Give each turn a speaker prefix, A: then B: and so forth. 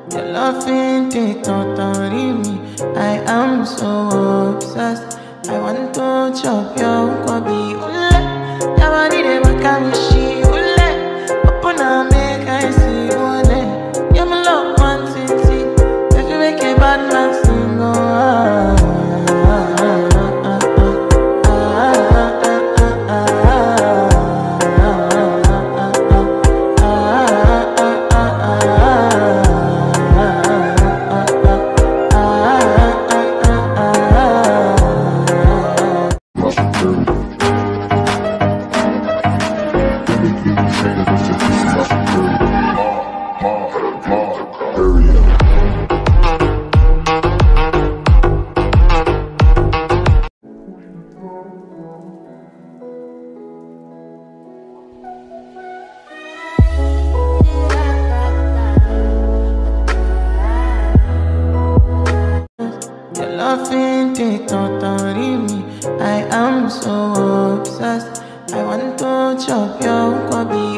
A: Your loving they totally me. I am so obsessed. I want to chop your kwabi ule. Your body they waka wishi ule. Open up make I see ule. You're my love one city. If you make a bad man sing loving they totally me. I am so obsessed. I want to chop your kwabi